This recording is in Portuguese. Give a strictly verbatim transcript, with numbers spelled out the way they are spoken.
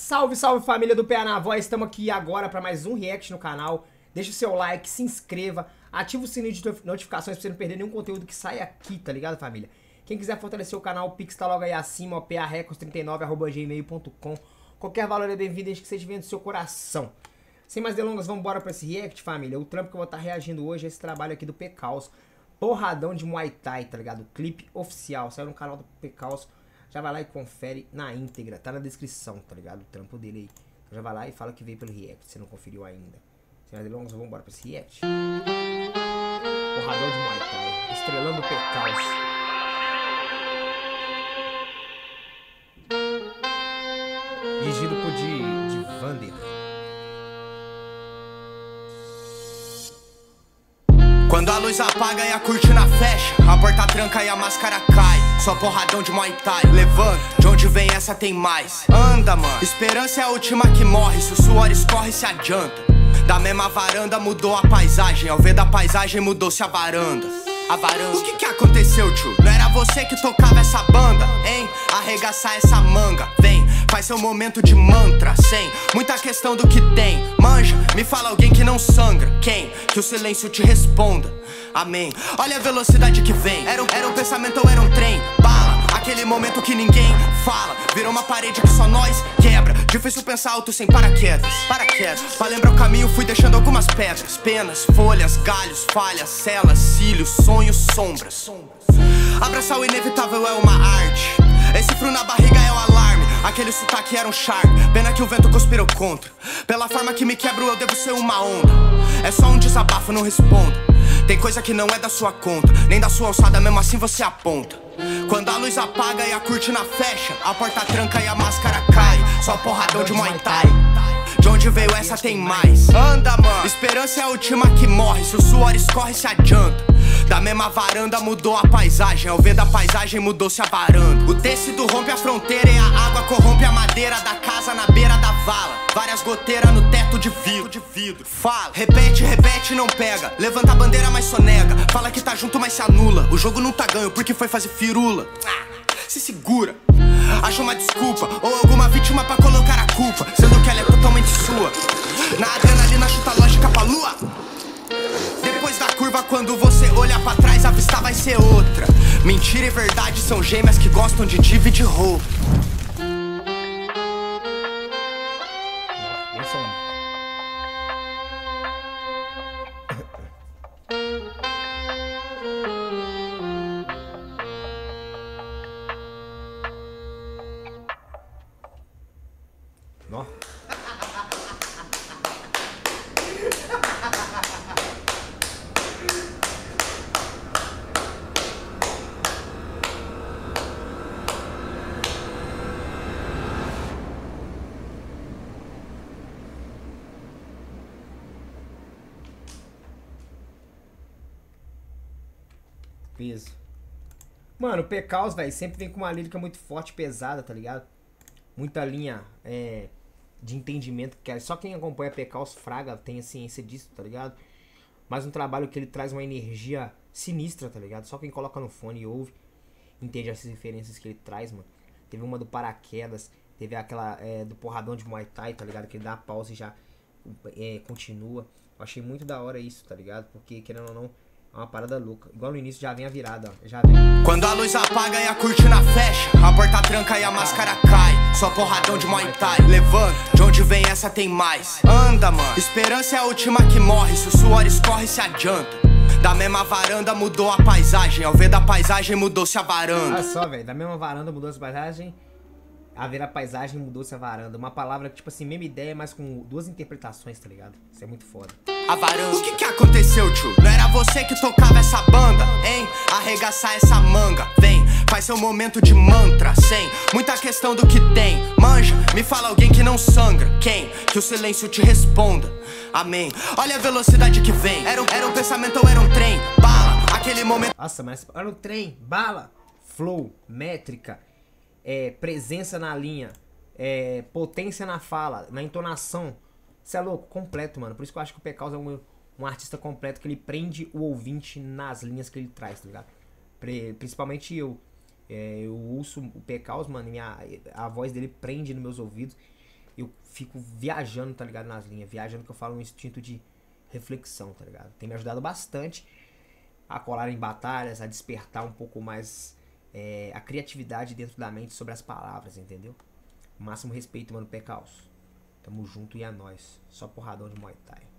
Salve, salve família do P A na Voz, estamos aqui agora para mais um react no canal. Deixa o seu like, se inscreva, ativa o sininho de notificações para você não perder nenhum conteúdo que sai aqui, tá ligado, família? Quem quiser fortalecer o canal, o Pix tá logo aí acima, ó, p a records trinta e nove arroba gmail ponto com. Qualquer valor é bem-vindo, desde que seja vindo do seu coração. Sem mais delongas, vamos embora para esse react, família. O trampo que eu vou estar reagindo hoje é esse trabalho aqui do P-Caos, Porradão de Muay Thai, tá ligado? Clipe oficial, saiu no canal do P-Caos. Já vai lá e confere na íntegra, tá na descrição, tá ligado? O trampo dele aí. Então já vai lá e fala que veio pelo react, se não conferiu ainda. Sem mais delongas, vamos embora pra esse react. Porradão de Muay Thai, estrelando o P-Caos. Dirigido por de, de Vander. Quando a luz apaga e a cortina fecha, a porta tranca e a máscara cai. Só porradão de Muay Thai. Levanta, de onde vem essa tem mais. Anda, mano, esperança é a última que morre. Se o suor escorre, se adianta. Da mesma varanda mudou a paisagem. Ao ver da paisagem mudou-se a varanda. A varanda. O que que aconteceu, tio? Não era você que tocava essa banda, hein? Arregaçar essa manga, vem. Faz seu momento de mantra, sem muita questão do que tem. Manja, me fala alguém que não sangra. Quem? Que o silêncio te responda. Amém. Olha a velocidade que vem. Era um, era um pensamento ou era um trem? Bala, aquele momento que ninguém fala. Virou uma parede que só nós quebra. Difícil pensar alto sem paraquedas. Paraquedas. Pra lembrar o caminho fui deixando algumas pedras. Penas, folhas, galhos, falhas, celas, cílios, sonhos, sombras. Abraçar o inevitável é uma arte. Esse frio na barriga é um alarme. Aquele sotaque era um charme. Pena que o vento conspirou contra. Pela forma que me quebro eu devo ser uma onda. É só um desabafo, não responda. Tem coisa que não é da sua conta, nem da sua alçada, mesmo assim você aponta. Quando a luz apaga e a cortina fecha, a porta tranca e a máscara cai. Só porradão de Muay Thai. De onde veio essa tem mais. Anda, mano, esperança é a última que morre. Se o suor escorre, se adianta. Da mesma varanda mudou a paisagem. Ao ver da paisagem mudou-se a varanda. O tecido rompe a fronteira e a água corrompe a madeira da casa na beira da vala. Várias goteiras no teto de vidro, de vidro. Fala, repete, repete, não pega. Levanta a bandeira, mas sonega. Fala que tá junto, mas se anula. O jogo não tá ganho porque foi fazer firula. Ah, se segura. Acha uma desculpa ou alguma vítima pra colocar a culpa, sendo que ela é totalmente sua. Na adrenalina chuta a lógica pra lua. Depois da curva, quando você olha pra trás, a vista vai ser outra. Mentira e verdade são gêmeas que gostam de dividir roupa. Nó. Peso. Mano, o P-Caos, velho, sempre vem com uma lírica muito forte, pesada, tá ligado? Muita linha é, de entendimento, que é, só quem acompanha P-Caos Fraga tem a ciência disso, tá ligado? Mas um trabalho que ele traz uma energia sinistra, tá ligado? Só quem coloca no fone e ouve entende essas referências que ele traz, mano. Teve uma do Paraquedas, teve aquela é, do Porradão de Muay Thai, tá ligado? Que ele dá a pausa e já é, continua. Eu achei muito da hora isso, tá ligado? Porque, querendo ou não, é uma parada louca. Igual no início já vem a virada, ó. Já vem. Quando a luz apaga e a cortina fecha, a porta tranca e a máscara cai. Só porradão de Muay Thai. Levanta, de onde vem essa tem mais. Anda, mano, esperança é a última que morre. Se o suor escorre, se adianta. Da mesma varanda mudou a paisagem. Ao ver da paisagem mudou-se a varanda. Olha só, velho, da mesma varanda mudou-se a paisagem. A ver a paisagem mudou-se a varanda. Uma palavra que, tipo assim, mesma ideia, mas com duas interpretações, tá ligado? Isso é muito foda. A varanda. O que que aconteceu, tio? Não era você que tocava essa banda, hein? Arregaçar essa manga, vem. Faz seu momento de mantra, sem muita questão do que tem. Manja, me fala alguém que não sangra. Quem? Que o silêncio te responda. Amém. Olha a velocidade que vem. Era um, era um pensamento ou era um trem? Bala, aquele momento. Nossa, mas olha o trem, bala, flow, métrica, é, presença na linha, é, potência na fala, na entonação. Você é louco, completo, mano. Por isso que eu acho que o P-Caos é um, um artista completo, que ele prende o ouvinte nas linhas que ele traz, tá ligado? Pre, principalmente eu. É, eu ouço o P-Caos, mano, e minha, a voz dele prende nos meus ouvidos. eu fico viajando, tá ligado, nas linhas. Viajando que eu falo um instinto de reflexão, tá ligado? Tem me ajudado bastante a colar em batalhas, a despertar um pouco mais é, a criatividade dentro da mente sobre as palavras, entendeu? Máximo respeito, mano, P. Caos. Tamo junto e é nóis. Só porradão de Muay Thai.